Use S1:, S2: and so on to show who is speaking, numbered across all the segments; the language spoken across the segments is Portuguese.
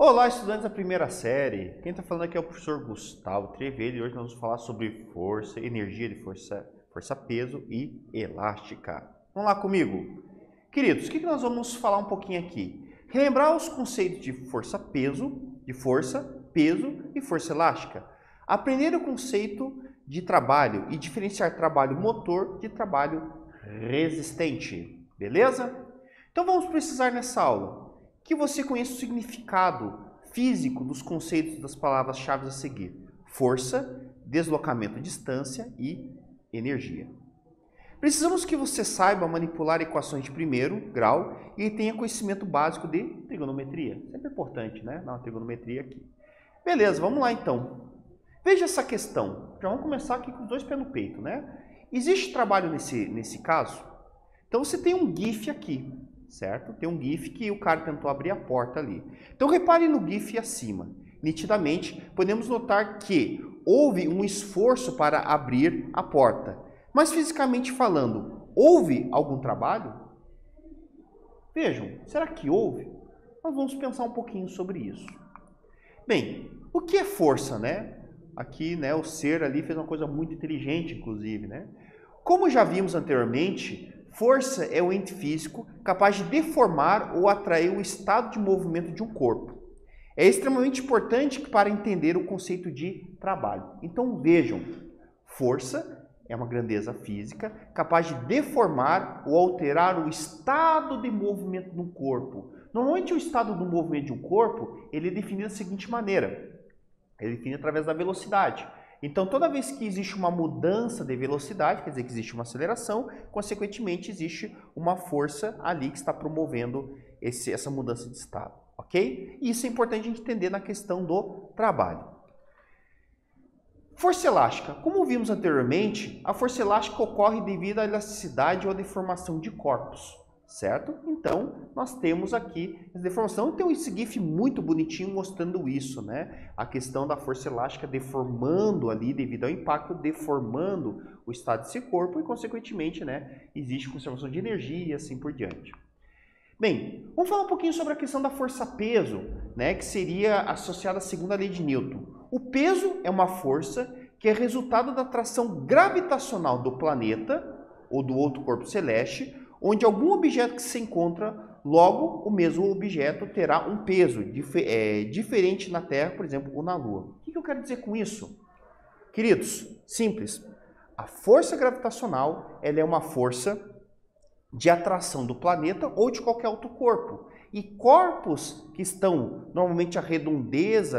S1: Olá, estudantes da primeira série. Quem está falando aqui é o professor Gustavo Trevelli e hoje nós vamos falar sobre força, energia de força, peso e elástica. Vamos lá comigo? Queridos, o que nós vamos falar um pouquinho aqui? Relembrar os conceitos de força, peso e força elástica. Aprender o conceito de trabalho e diferenciar trabalho motor de trabalho resistente. Beleza? Então vamos precisar nessa aula que você conheça o significado físico dos conceitos das palavras-chave a seguir: força, deslocamento, distância e energia. Precisamos que você saiba manipular equações de primeiro grau e tenha conhecimento básico de trigonometria. Sempre importante, né? Dar uma trigonometria aqui. Beleza, vamos lá então. Veja essa questão. Já vamos começar aqui com os dois pés no peito, né? Existe trabalho nesse caso? Então você tem um GIF aqui. Certo? Tem um GIF que o cara tentou abrir a porta ali. Então repare no GIF acima. Nitidamente, podemos notar que houve um esforço para abrir a porta. Mas fisicamente falando, houve algum trabalho? Vejam, será que houve? Nós vamos pensar um pouquinho sobre isso. Bem, o que é força, né? Aqui, né, o ser ali fez uma coisa muito inteligente, inclusive, né? Como já vimos anteriormente, força é o ente físico capaz de deformar ou atrair o estado de movimento de um corpo. É extremamente importante para entender o conceito de trabalho. Então vejam, força é uma grandeza física capaz de deformar ou alterar o estado de movimento do corpo. Normalmente o estado do movimento de um corpo ele é definido da seguinte maneira. Ele é definido através da velocidade. Então, toda vez que existe uma mudança de velocidade, quer dizer que existe uma aceleração, consequentemente existe uma força ali que está promovendo essa mudança de estado, ok? E isso é importante a gente entender na questão do trabalho. Força elástica. Como vimos anteriormente, a força elástica ocorre devido à elasticidade ou à deformação de corpos, certo? Então, nós temos aqui a deformação. Tem esse GIF muito bonitinho mostrando isso, né? A questão da força elástica deformando ali, devido ao impacto, deformando o estado desse corpo e, consequentemente, né, existe conservação de energia e assim por diante. Bem, vamos falar um pouquinho sobre a questão da força-peso, né, que seria associada à segunda lei de Newton. O peso é uma força que é resultado da atração gravitacional do planeta ou do outro corpo celeste, onde algum objeto que se encontra, logo o mesmo objeto terá um peso diferente na Terra, por exemplo, ou na Lua. O que eu quero dizer com isso? Queridos, simples. A força gravitacional ela é uma força de atração do planeta ou de qualquer outro corpo. E corpos que estão, normalmente, à redondeza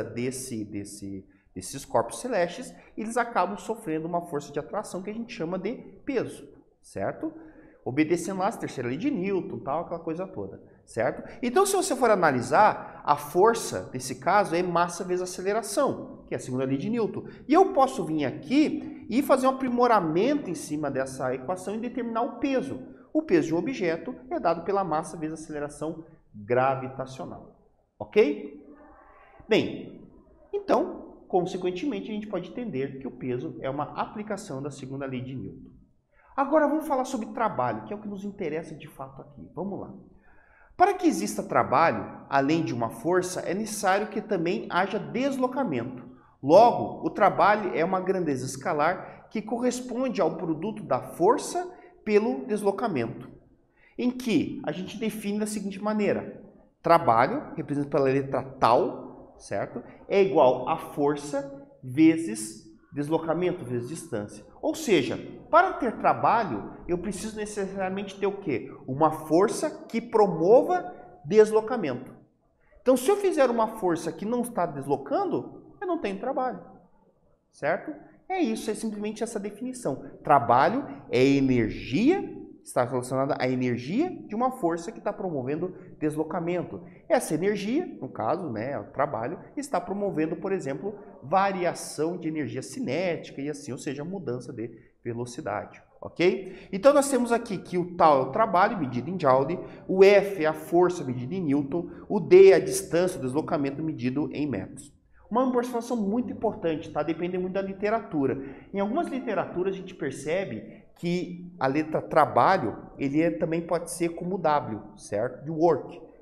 S1: desses corpos celestes, eles acabam sofrendo uma força de atração que a gente chama de peso, certo? Obedecendo lá a terceira lei de Newton, tal, aquela coisa toda, certo? Então, se você for analisar, a força, nesse caso, é massa vezes aceleração, que é a segunda lei de Newton. E eu posso vir aqui e fazer um aprimoramento em cima dessa equação e determinar o peso. O peso de um objeto é dado pela massa vezes aceleração gravitacional, ok? Bem, então, consequentemente, a gente pode entender que o peso é uma aplicação da segunda lei de Newton. Agora vamos falar sobre trabalho, que é o que nos interessa de fato aqui. Vamos lá. Para que exista trabalho, além de uma força, é necessário que também haja deslocamento. Logo, o trabalho é uma grandeza escalar que corresponde ao produto da força pelo deslocamento, em que a gente define da seguinte maneira: trabalho, representado pela letra tal, certo? É igual a força vezes deslocamento vezes distância. Ou seja, para ter trabalho, eu preciso necessariamente ter o quê? Uma força que promova deslocamento. Então, se eu fizer uma força que não está deslocando, eu não tenho trabalho, certo? É isso, é simplesmente essa definição. Trabalho é energia, está relacionada à energia de uma força que está promovendo deslocamento. Essa energia, no caso, né, o trabalho, está promovendo, por exemplo, variação de energia cinética e assim, ou seja, mudança de velocidade, ok? Então nós temos aqui que o tal é o trabalho medido em Joule, o F é a força medida em Newton, o D é a distância, o deslocamento medido em metros. Uma informação muito importante, tá? Depende muito da literatura. Em algumas literaturas a gente percebe que a letra trabalho, ele também pode ser como W, certo? De work.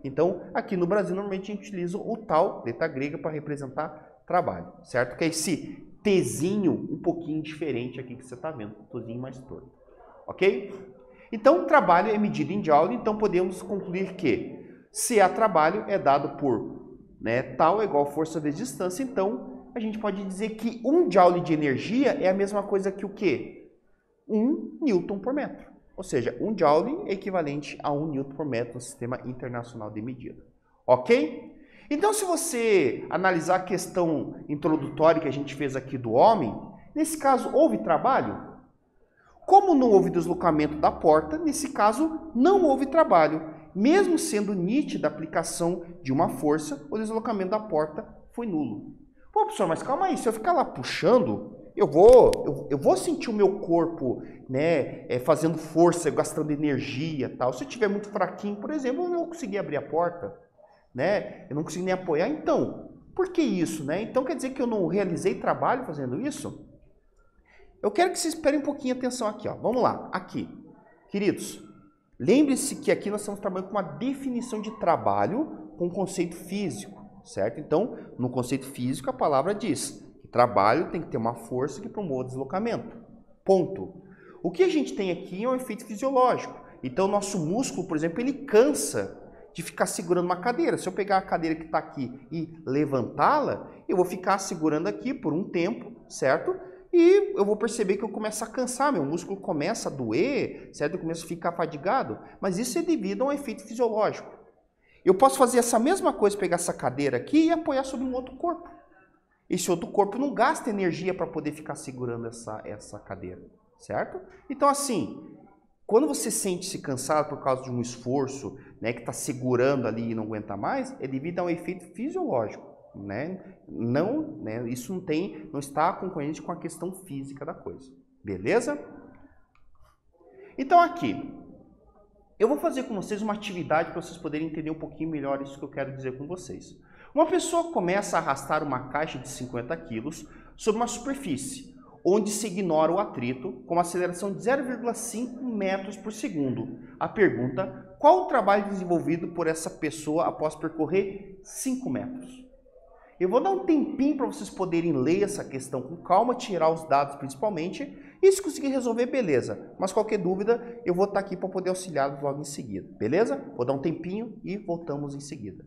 S1: Então, aqui no Brasil, normalmente a gente utiliza o tal, letra grega, para representar trabalho, certo? Que é esse Tzinho um pouquinho diferente aqui que você está vendo, um Tzinho mais torto, ok? Então, trabalho é medida em joule, então podemos concluir que CA trabalho é dado por, né, tal é igual força vezes distância, então a gente pode dizer que 1 joule de energia é a mesma coisa que o quê? 1 newton por metro. Ou seja, 1 joule é equivalente a 1 newton por metro no Sistema Internacional de Medida. Ok? Então, se você analisar a questão introdutória que a gente fez aqui do homem, nesse caso, houve trabalho? Como não houve deslocamento da porta, nesse caso, não houve trabalho. Mesmo sendo nítida a aplicação de uma força, o deslocamento da porta foi nulo. Pô, professor, mas calma aí, se eu ficar lá puxando, eu vou sentir o meu corpo, né, fazendo força, gastando energia, tal. Se eu estiver muito fraquinho, por exemplo, eu não vou conseguir abrir a porta, né? Eu não consigo nem apoiar. Então, por que isso, né? Então quer dizer que eu não realizei trabalho fazendo isso? Eu quero que vocês prestem um pouquinho de atenção aqui, ó. Vamos lá, aqui. Queridos, lembre-se que aqui nós estamos trabalhando com uma definição de trabalho com conceito físico, certo? Então, no conceito físico, a palavra diz que trabalho tem que ter uma força que promova o deslocamento. Ponto. O que a gente tem aqui é um efeito fisiológico. Então, o nosso músculo, por exemplo, ele cansa de ficar segurando uma cadeira. Se eu pegar a cadeira que está aqui e levantá-la, eu vou ficar segurando aqui por um tempo, certo? E eu vou perceber que eu começo a cansar, meu músculo começa a doer, certo? Eu começo a ficar fadigado, mas isso é devido a um efeito fisiológico. Eu posso fazer essa mesma coisa, pegar essa cadeira aqui e apoiar sobre um outro corpo. Esse outro corpo não gasta energia para poder ficar segurando essa cadeira, certo? Então, assim, quando você sente-se cansado por causa de um esforço, né, que está segurando ali e não aguenta mais, é devido a um efeito fisiológico. Né? Não, né? Isso não está concorrente com a questão física da coisa, beleza? Então aqui, eu vou fazer com vocês uma atividade para vocês poderem entender um pouquinho melhor isso que eu quero dizer com vocês. Uma pessoa começa a arrastar uma caixa de 50 quilos sobre uma superfície, onde se ignora o atrito com uma aceleração de 0,5 metros por segundo. A pergunta, qual o trabalho desenvolvido por essa pessoa após percorrer 5 metros? Eu vou dar um tempinho para vocês poderem ler essa questão com calma, tirar os dados principalmente, e se conseguir resolver, beleza. Mas qualquer dúvida, eu vou estar aqui para poder auxiliá-los logo em seguida, beleza? Vou dar um tempinho e voltamos em seguida.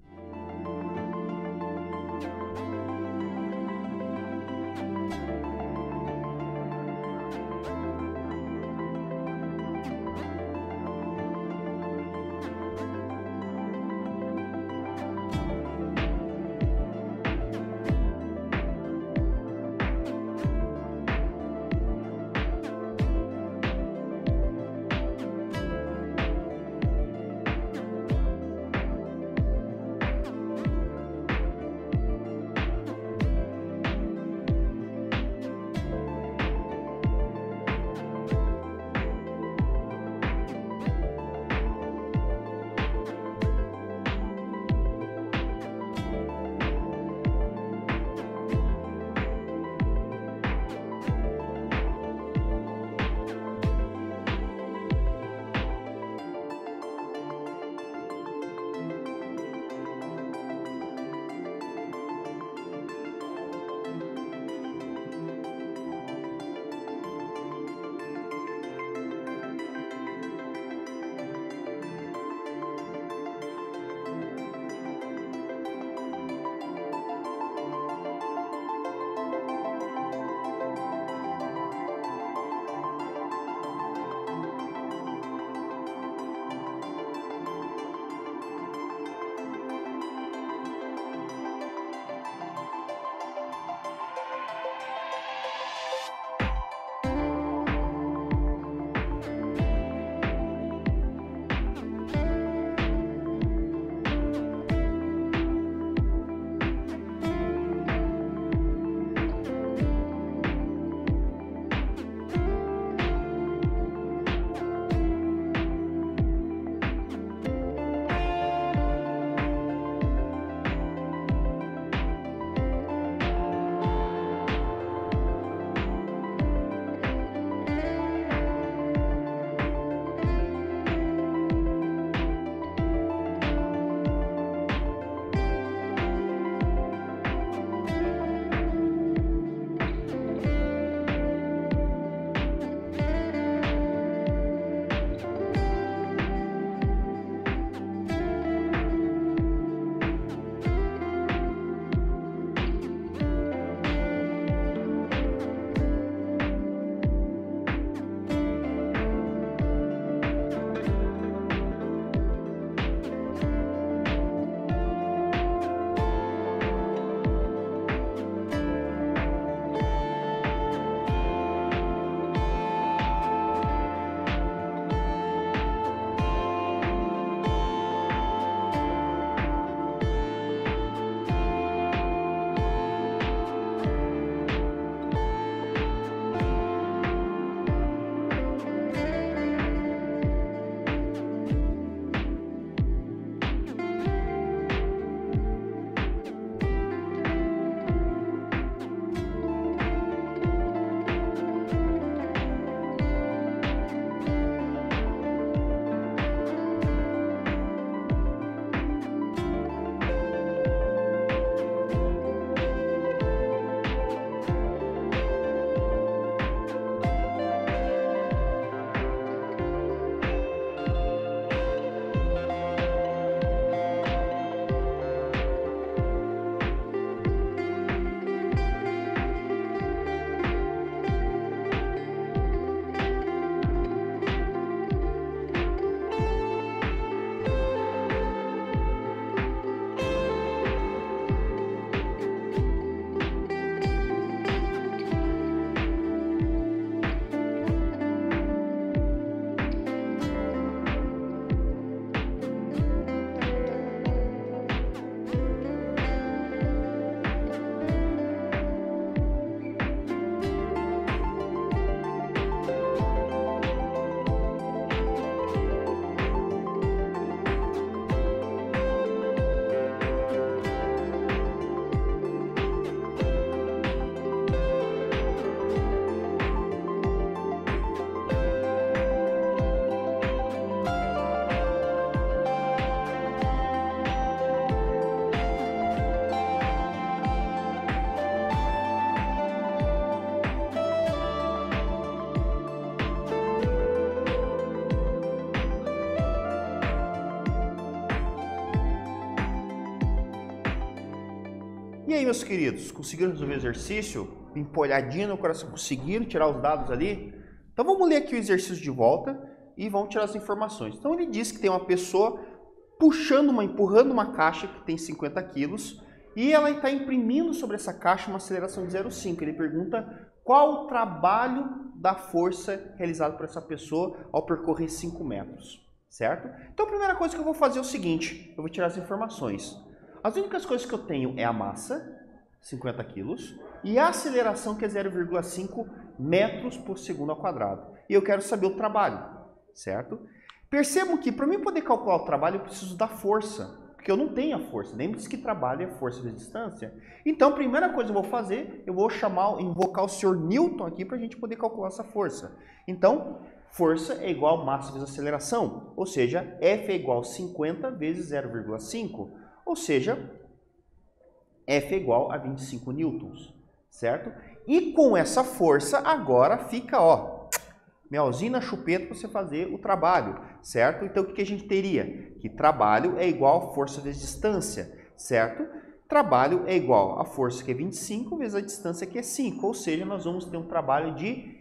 S1: E aí, meus queridos, conseguiram resolver o exercício? Empolhadinho no coração, conseguiram tirar os dados ali? Então vamos ler aqui o exercício de volta e vamos tirar as informações. Então ele diz que tem uma pessoa empurrando uma caixa que tem 50 quilos e ela está imprimindo sobre essa caixa uma aceleração de 0,5. Ele pergunta qual o trabalho da força realizado por essa pessoa ao percorrer 5 metros, certo? Então a primeira coisa que eu vou fazer é o seguinte, eu vou tirar as informações. As únicas coisas que eu tenho é a massa, 50 quilos, e a aceleração, que é 0,5 metros por segundo ao quadrado. E eu quero saber o trabalho, certo? Percebam que para mim poder calcular o trabalho eu preciso da força, porque eu não tenho a força. Lembre-se que trabalho é força vezes distância. Então, a primeira coisa que eu vou fazer, eu vou invocar o Sr. Newton aqui para a gente poder calcular essa força. Então, força é igual a massa vezes aceleração, ou seja, F é igual a 50 vezes 0,5, ou seja, F é igual a 25 newtons, certo? E com essa força, agora fica, ó, melzinho na chupeta para você fazer o trabalho, certo? Então, o que a gente teria? Que trabalho é igual a força vezes distância, certo? Trabalho é igual a força, que é 25, vezes a distância, que é 5, ou seja, nós vamos ter um trabalho de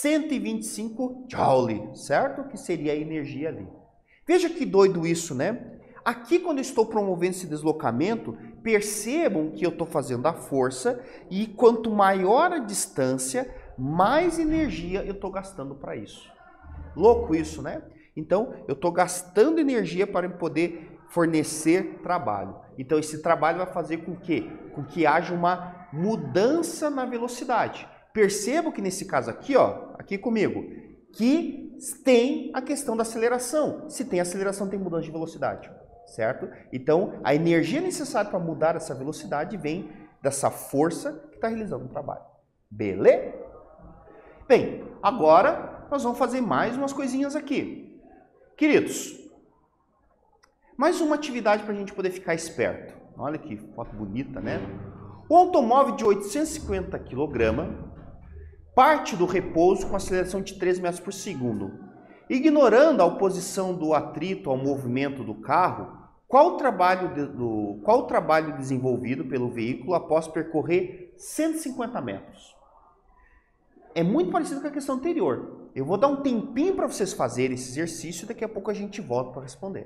S1: 125 joule, certo? Que seria a energia ali. Veja que doido isso, né? Aqui, quando eu estou promovendo esse deslocamento, percebam que eu estou fazendo a força e quanto maior a distância, mais energia eu estou gastando para isso. Louco isso, né? Então, eu estou gastando energia para poder fornecer trabalho. Então, esse trabalho vai fazer com que haja uma mudança na velocidade. Percebam que nesse caso aqui, ó, aqui comigo, que tem a questão da aceleração. Se tem aceleração, tem mudança de velocidade. Certo? Então, a energia necessária para mudar essa velocidade vem dessa força que está realizando o trabalho. Beleza? Bem, agora nós vamos fazer mais umas coisinhas aqui. Queridos, mais uma atividade para a gente poder ficar esperto. Olha que foto bonita, né? O automóvel de 850 kg parte do repouso com aceleração de 3 metros por segundo. Ignorando a oposição do atrito ao movimento do carro, qual o trabalho desenvolvido pelo veículo após percorrer 150 metros? É muito parecido com a questão anterior. Eu vou dar um tempinho para vocês fazerem esse exercício e daqui a pouco a gente volta para responder.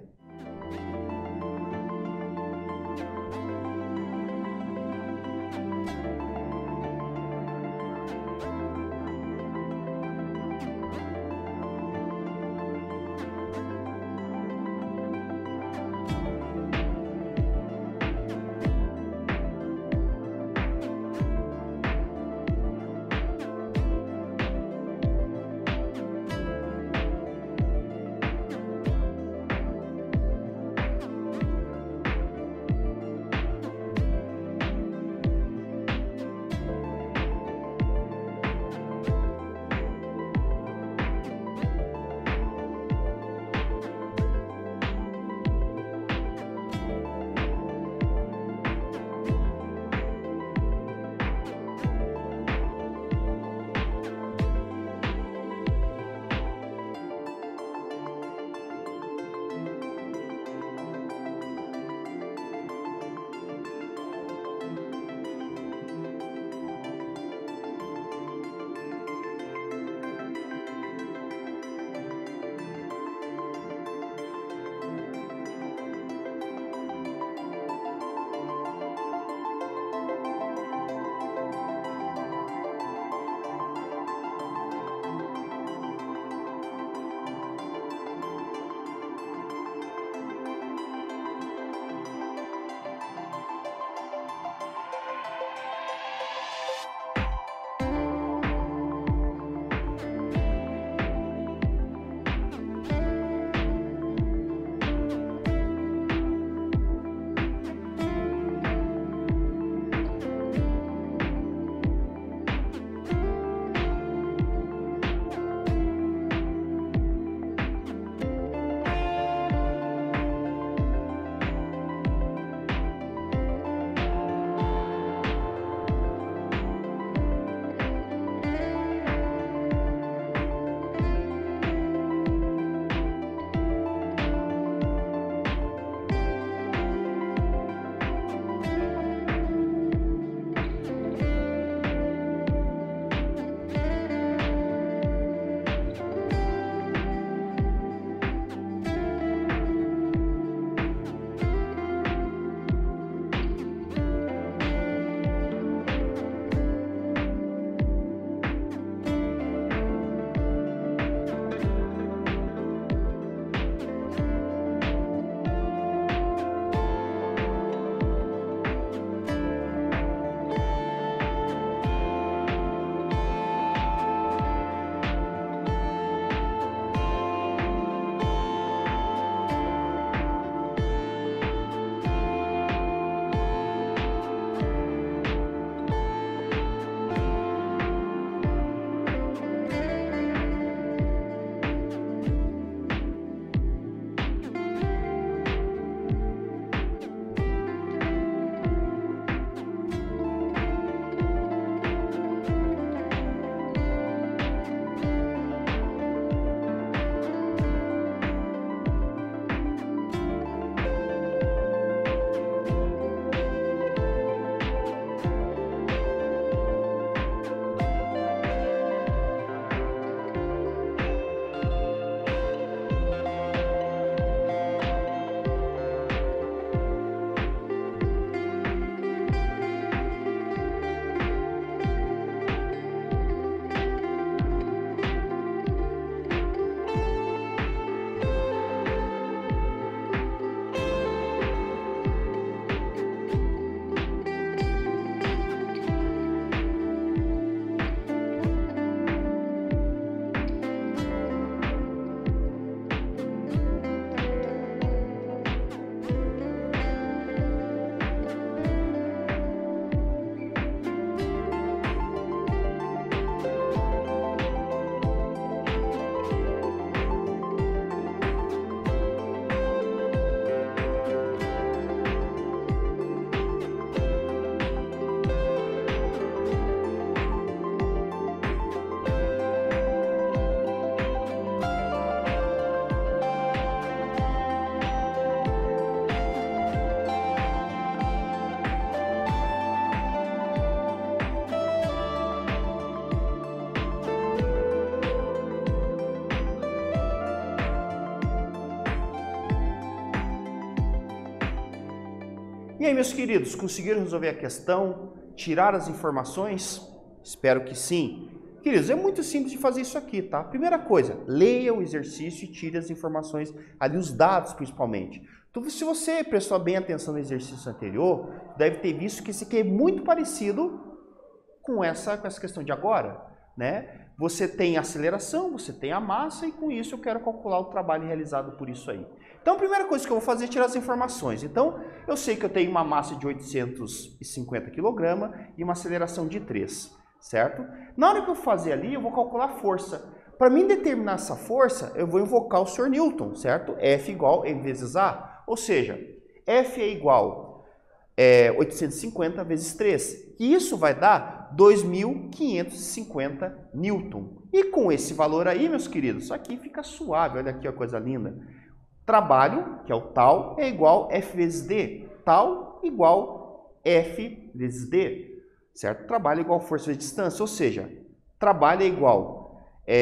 S1: E aí, meus queridos, conseguiram resolver a questão? Tirar as informações? Espero que sim. Queridos, é muito simples de fazer isso aqui, tá? Primeira coisa, leia o exercício e tire as informações ali, os dados principalmente. Então, se você prestou bem atenção no exercício anterior, deve ter visto que esse aqui é muito parecido com essa questão de agora, né? Você tem a aceleração, você tem a massa e com isso eu quero calcular o trabalho realizado por isso aí. Então, a primeira coisa que eu vou fazer é tirar as informações. Então, eu sei que eu tenho uma massa de 850 kg e uma aceleração de 3, certo? Na hora que eu fazer ali, eu vou calcular a força. Para mim determinar essa força, eu vou invocar o Sr. Newton, certo? F igual M vezes A, ou seja, F é igual 850 vezes 3. E isso vai dar 2.550 Newton. E com esse valor aí, meus queridos, aqui fica suave, olha aqui a coisa linda. Trabalho, que é o tal, é igual F vezes D. Tal igual F vezes D, certo? Trabalho é igual força vezes distância, ou seja, trabalho é igual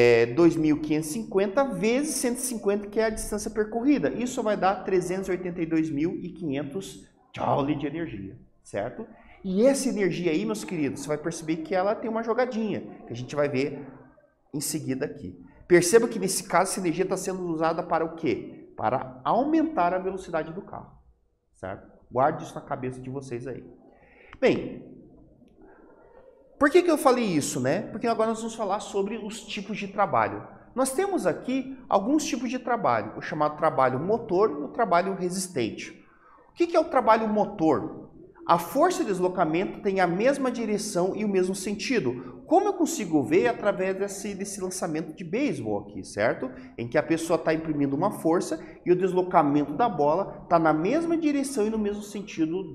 S1: 2.550 vezes 150, que é a distância percorrida. Isso vai dar 382.500 Joule de energia, certo? E essa energia aí, meus queridos, você vai perceber que ela tem uma jogadinha, que a gente vai ver em seguida aqui. Perceba que nesse caso essa energia está sendo usada para o quê? Para aumentar a velocidade do carro, certo? Guarde isso na cabeça de vocês aí. Bem, por que eu falei isso, né? Porque agora nós vamos falar sobre os tipos de trabalho. Nós temos aqui alguns tipos de trabalho, o chamado trabalho motor e o trabalho resistente. O que é o trabalho motor? A força de deslocamento tem a mesma direção e o mesmo sentido. Como eu consigo ver? Através desse lançamento de beisebol aqui, certo? Em que a pessoa está imprimindo uma força e o deslocamento da bola está na mesma direção e no mesmo sentido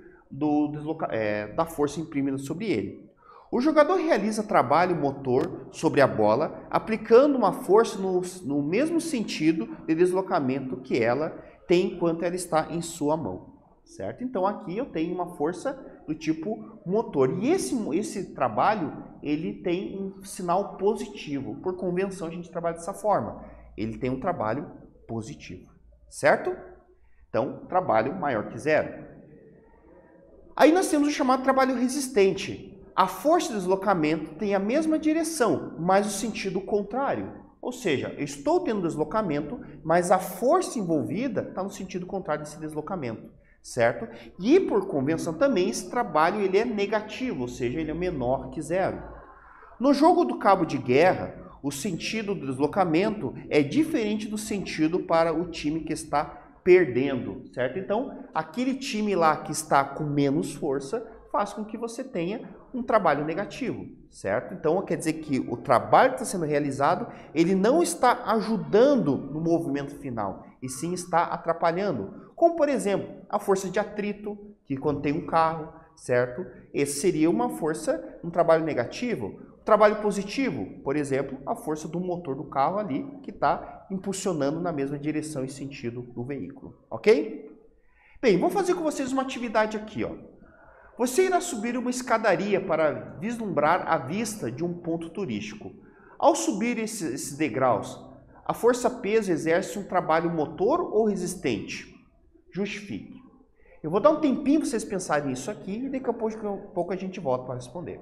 S1: da força imprimida sobre ele. O jogador realiza trabalho motor sobre a bola, aplicando uma força no mesmo sentido de deslocamento que ela tem enquanto ela está em sua mão, certo? Então aqui eu tenho uma força do tipo motor. E esse trabalho, ele tem um sinal positivo. Por convenção a gente trabalha dessa forma. Ele tem um trabalho positivo, certo? Então, trabalho maior que zero. Aí nós temos o chamado trabalho resistente. A força de deslocamento tem a mesma direção, mas o sentido contrário. Ou seja, eu estou tendo deslocamento, mas a força envolvida está no sentido contrário desse deslocamento, certo? E por convenção também esse trabalho ele é negativo, ou seja, ele é menor que zero. No jogo do cabo de guerra, o sentido do deslocamento é diferente do sentido para o time que está perdendo, certo? Então, aquele time lá que está com menos força faz com que você tenha um trabalho negativo, certo? Então, quer dizer que o trabalho que está sendo realizado, ele não está ajudando no movimento final, e sim está atrapalhando. Como, por exemplo, a força de atrito, que quando tem um carro, certo? Esse seria uma força, um trabalho negativo. O trabalho positivo, por exemplo, a força do motor do carro ali, que está impulsionando na mesma direção e sentido do veículo, ok? Bem, vou fazer com vocês uma atividade aqui, ó. Você irá subir uma escadaria para vislumbrar a vista de um ponto turístico. Ao subir esses degraus, a força-peso exerce um trabalho motor ou resistente? Justifique. Eu vou dar um tempinho para vocês pensarem nisso aqui e daqui a pouco a gente volta para responder.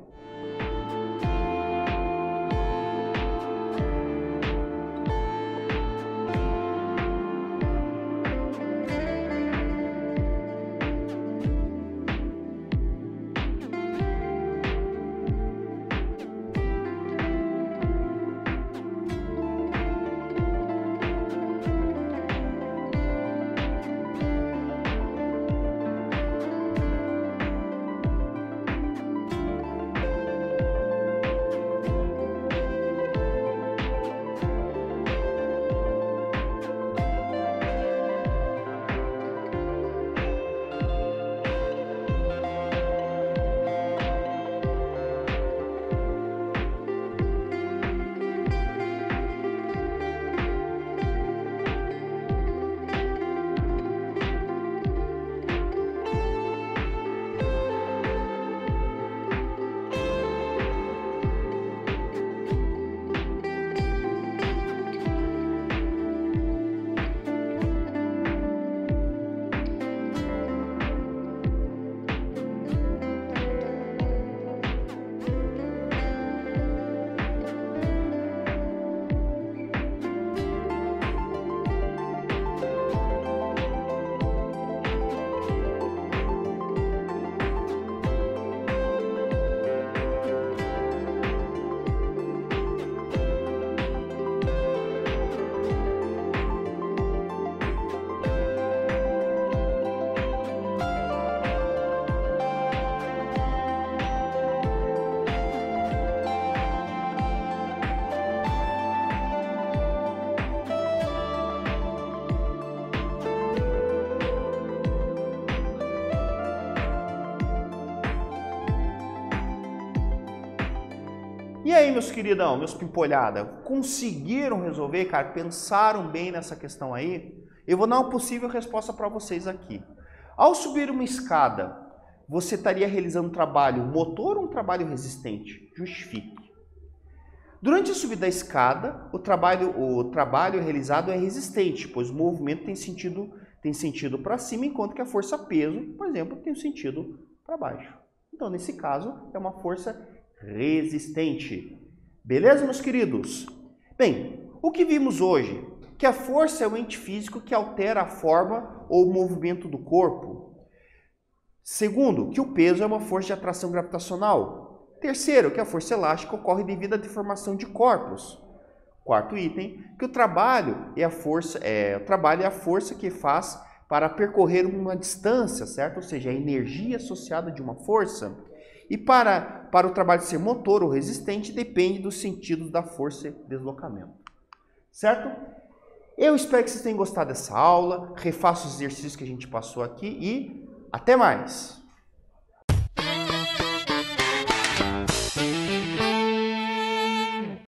S1: E aí, meus queridão, meus pimpolhada, conseguiram resolver, cara? Pensaram bem nessa questão aí? Eu vou dar uma possível resposta para vocês aqui. Ao subir uma escada, você estaria realizando um trabalho motor ou um trabalho resistente? Justifique. Durante a subida da escada, o trabalho realizado é resistente, pois o movimento tem sentido para cima, enquanto que a força-peso, por exemplo, tem o sentido para baixo. Então, nesse caso, é uma força resistente. Beleza, meus queridos? Bem, o que vimos hoje? Que a força é o ente físico que altera a forma ou o movimento do corpo. Segundo, que o peso é uma força de atração gravitacional. Terceiro, que a força elástica ocorre devido à deformação de corpos. Quarto item, que o trabalho é a força que faz para percorrer uma distância, certo? Ou seja, a energia associada de uma força. E para o trabalho ser motor ou resistente, depende do sentido da força de deslocamento. Certo? Eu espero que vocês tenham gostado dessa aula, refaça os exercícios que a gente passou aqui e até mais!